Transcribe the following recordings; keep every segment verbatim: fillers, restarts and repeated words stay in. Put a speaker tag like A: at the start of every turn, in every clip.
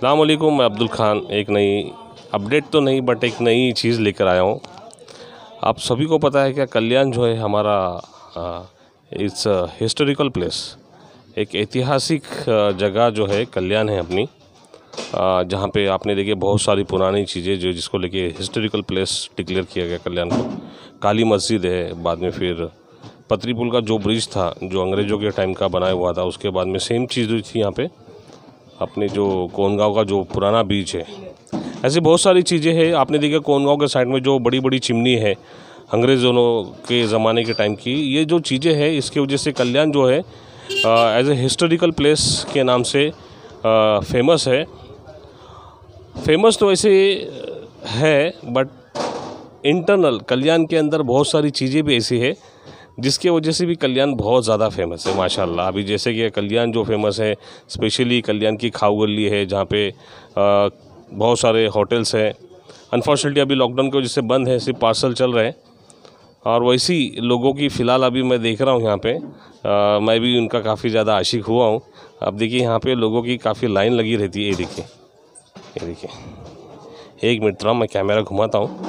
A: अस्सलाम वालेकुम, मैं अब्दुल खान एक नई अपडेट तो नहीं बट एक नई चीज़ लेकर आया हूँ। आप सभी को पता है क्या, कल्याण जो है हमारा इट्स हिस्टोरिकल प्लेस, एक ऐतिहासिक जगह जो है कल्याण है अपनी, जहाँ पे आपने देखिए बहुत सारी पुरानी चीज़ें जो जिसको लेके हिस्टोरिकल प्लेस डिक्लेयर किया गया कल्याण को। काली मस्जिद है, बाद में फिर पतरी पुल का जो ब्रिज था जो अंग्रेज़ों के टाइम का बनाया हुआ था, उसके बाद में सेम चीज़ हुई थी यहाँ पे अपने जो कोनगांव का जो पुराना बीच है। ऐसी बहुत सारी चीज़ें हैं। आपने देखा कोनगांव के साइड में जो बड़ी बड़ी चिमनी है अंग्रेज़ों के ज़माने के टाइम की, ये जो चीज़ें हैं इसकी वजह से कल्याण जो है एज ए हिस्टोरिकल प्लेस के नाम से फेमस है। फेमस तो ऐसे है बट इंटरनल कल्याण के अंदर बहुत सारी चीज़ें भी ऐसी है जिसके वजह से भी कल्याण बहुत ज़्यादा फेमस है माशाल्लाह। अभी जैसे कि कल्याण जो फेमस है, स्पेशली कल्याण की खाऊ गली है जहाँ पे आ, बहुत सारे होटल्स हैं। अनफॉर्चुनेटली अभी लॉकडाउन की वजह से बंद है, सिर्फ पार्सल चल रहे हैं। और वैसी लोगों की फ़िलहाल अभी मैं देख रहा हूँ यहाँ पे, आ, मैं भी उनका काफ़ी ज़्यादा आशिक हुआ हूँ। अब देखिए यहाँ पे लोगों की काफ़ी लाइन लगी रहती है। ये देखिए, ये देखिए, एक मिनट थोड़ा मैं कैमरा घुमाता हूँ।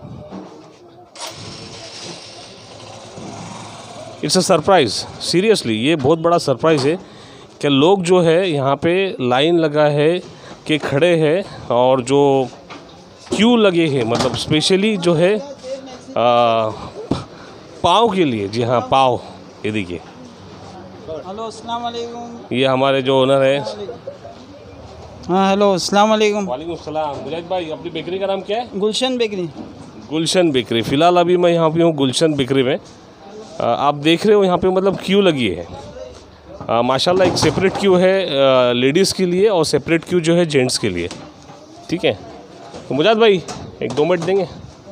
A: इट्स अ सरप्राइज़, सीरियसली ये बहुत बड़ा सरप्राइज़ है कि लोग जो है यहाँ पे लाइन लगा है कि खड़े हैं और जो क्यू लगे हैं, मतलब स्पेशली जो है आ, पाव के लिए। जी हाँ, पाव। ये देखिए,
B: हेलो अस्सलाम वालेकुम।
A: ये हमारे जो ओनर है।
B: हाँ हेलो अस्सलाम वालेकुम।
A: वालेकुम सलाम। मुजाहिद भाई, अपनी बेकरी का नाम क्या है?
B: गुलशन बेकरी।
A: गुलशन बेकरी। फ़िलहाल अभी मैं यहाँ पे हूँ गुलशन बेकरी में। आप देख रहे हो यहाँ पे मतलब क्यू लगी है माशाल्लाह। एक सेपरेट क्यू है लेडीज़ के लिए और सेपरेट क्यू जो है जेंट्स के लिए। ठीक है, तो मुजाहिद भाई एक दो मिनट देंगे?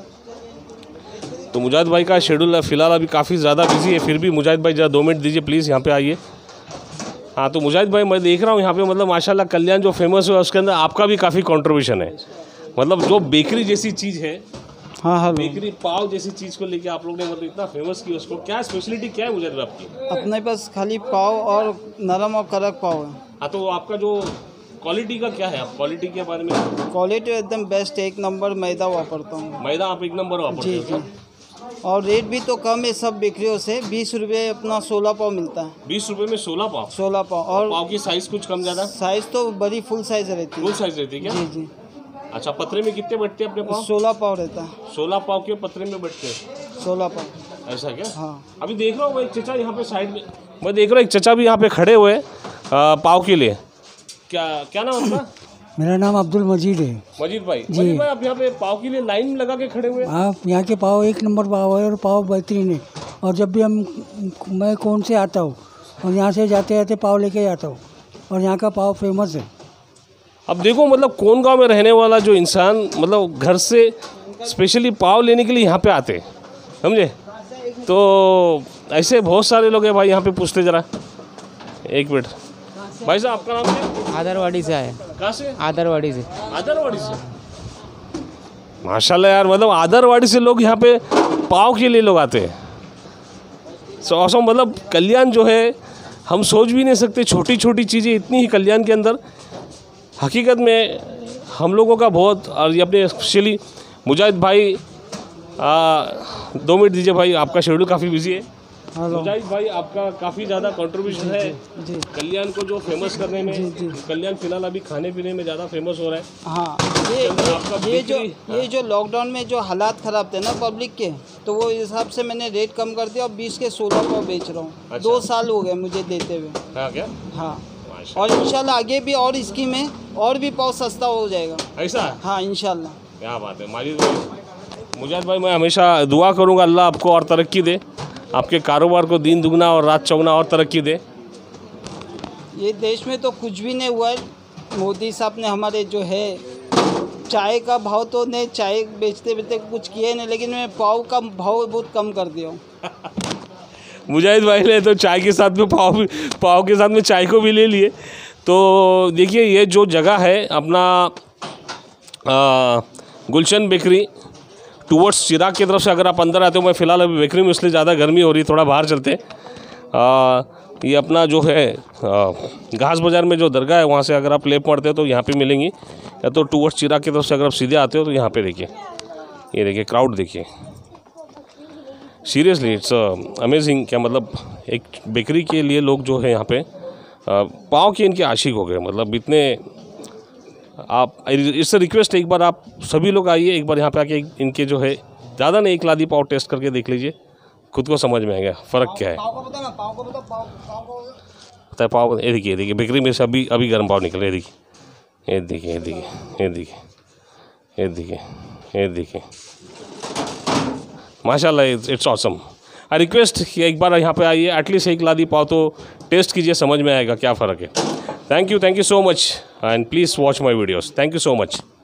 A: तो मुजाहिद भाई का शेड्यूल फ़िलहाल अभी काफ़ी ज़्यादा बिजी है, फिर भी मुजाहिद भाई ज़रा दो मिनट दीजिए प्लीज़, यहाँ पे आइए। हाँ, तो मुजाहिद भाई मैं देख रहा हूँ यहाँ पे मतलब माशाल्लाह कल्याण जो फेमस हुआ उसके अंदर आपका भी काफ़ी कॉन्ट्रीब्यूशन है। मतलब जो बेकरी जैसी चीज़ है,
B: हाँ हाँ
A: बेकरी पाव जैसी चीज़ को लेके आप लोग ने मतलब इतना फेमस किया, उसको क्या स्पेशलिटी क्या है मुजाहिद भाई आपकी?
B: अपने पास खाली पाव और नरम और कड़क पाव है।
A: हाँ, तो आपका जो क्वालिटी का क्या है, आप क्वालिटी के बारे में?
B: क्वालिटी एकदम बेस्ट, एक नंबर मैदा वापरता हूँ।
A: मैदा आप एक नंबर वापरते
B: जी
A: हो?
B: जी, और रेट भी तो कम है सब बेकरियों से। बीस रुपये अपना सोलह पाव मिलता है।
A: बीस रुपए में सोलह पाव?
B: सोलह पाव। और
A: पाव की साइज कुछ कम ज़्यादा?
B: साइज़ तो बड़ी फुल साइज़ रहती है।
A: फुल साइज रहती है क्या?
B: जी जी।
A: अच्छा, पतरे में कितने बैठते हैं अपने पाव?
B: सोलह पाव रहता है।
A: सोलह पाव के पतरे में बैठते हैं?
B: सोलह पाव।
A: ऐसा क्या?
B: हाँ।
A: अभी देख रहा हूँ मैं एक चचा यहाँ पे साइड में, मैं देख रहा हूँ एक चचा भी यहाँ पे खड़े हुए हैं पाव के लिए। क्या क्या नाम है आपका?
C: मेरा नाम अब्दुल मजीद है।
A: मजीद भाई। मजीद भाई, आप यहाँ पे पाव के लिए लाइन लगा के खड़े हुए हैं?
C: आप यहाँ के पाव एक नंबर पाव है और पाव बेहतरीन है। और जब भी हम मैं कौन से आता हूँ और यहाँ से जाते जाते पाव लेके जाता हूँ और यहाँ का पाव फेमस है।
A: अब देखो मतलब कोनगांव में रहने वाला जो इंसान मतलब घर से स्पेशली पाव लेने के लिए यहाँ पे आते, समझे? तो ऐसे बहुत सारे लोग हैं भाई यहाँ पे। पूछते ज़रा, एक मिनट भाई साहब, आपका नाम क्या है?
D: आदरवाड़ी से आए।
A: कहाँ से?
D: आदरवाड़ी से।
A: आदरवाड़ी से? माशाल्लाह यार, मतलब आदरवाड़ी से लोग यहाँ पे पाव के लिए लोग आते हैं। So awesome. मतलब कल्याण जो है हम सोच भी नहीं सकते, छोटी छोटी चीज़ें इतनी ही कल्याण के अंदर हकीकत में हम लोगों का बहुत। और ये अपने स्पेशली मुजाहिद भाई, आ, दो मिनट दीजिए भाई, आपका शेड्यूल काफ़ी बिजी है। मुजाहिद भाई, आपका काफ़ी ज़्यादा कंट्रीब्यूशन है
B: जी।
A: कल्याण को जो फेमस करने में।
B: जी, जी।
A: कल्याण फिलहाल अभी खाने पीने में ज़्यादा फेमस हो रहा है।
B: हाँ, ये
A: आपका
B: ये जो
A: बिक्री-
B: ये जो लॉकडाउन में जो हालात ख़राब थे ना पब्लिक के, तो वो हिसाब से मैंने रेट कम कर दिया और बीस के सोलह पाव बेच रहा हूँ।
A: अच्छा।
B: दो साल हो गए मुझे देते हुए।
A: हाँ क्या?
B: हाँ, और इंशाल्लाह आगे भी और स्कीम है और भी पाव सस्ता हो जाएगा।
A: ऐसा है?
B: हाँ इंशाल्लाह।
A: क्या बात है माजिद भाई। मुजाहिद भाई, मैं हमेशा दुआ करूँगा अल्लाह आपको और तरक्की दे, आपके कारोबार को दिन दुगना और रात चौगुना और तरक्की दे।
B: ये देश में तो कुछ भी नहीं हुआ है। मोदी साहब ने हमारे जो है चाय का भाव तो नहीं, चाय बेचते बेचते कुछ किए नहीं, लेकिन मैं पाव का भाव बहुत कम कर दिया हूँ।
A: मुजाहिद भाई ने तो चाय के साथ में पाव भी, पाव के साथ में चाय को भी ले लिए। तो देखिए ये जो जगह है अपना आ, गुलशन बेकरी टूवर्ड्स चिराग की तरफ से अगर आप अंदर आते हो, मैं फ़िलहाल अभी बेकरी में इसलिए ज़्यादा गर्मी हो रही है, थोड़ा बाहर चलते। आ, ये अपना जो है घास बाज़ार में जो दरगाह है वहाँ से अगर आप लेफ्ट मारते हो तो यहाँ पे मिलेंगी, या तो टूवर्ड्स चिराग की तरफ से अगर आप सीधे आते हो तो यहाँ पे देखिए, ये देखिए क्राउड देखिए। Seriously it's amazing. क्या मतलब एक बेकरी के लिए लोग जो है यहाँ पे पाव के इनके आशिक हो गए। मतलब इतने आप इससे रिक्वेस्ट है, एक बार आप सभी लोग आइए, एक बार यहाँ पे आके इनके जो है ज़्यादा नहीं एक लादी पाव टेस्ट करके देख लीजिए, खुद को समझ में आएगा फ़र्क क्या है। पता है पाव, ये देखिए, ये देखिए बेकरी में से अभी अभी गर्म पाव निकल रहे, देखिए, ये देखिए, ये देखिए, ये देखिए, ये देखिए, ये देखिए, माशाल्लाह, इट्स ऑसम। आई रिक्वेस्ट कि एक बार यहाँ पे आइए, एटलीस्ट एक लादी पाव तो टेस्ट कीजिए, समझ में आएगा क्या फ़र्क है। Thank you, thank you so much, and please watch my videos. Thank you so much.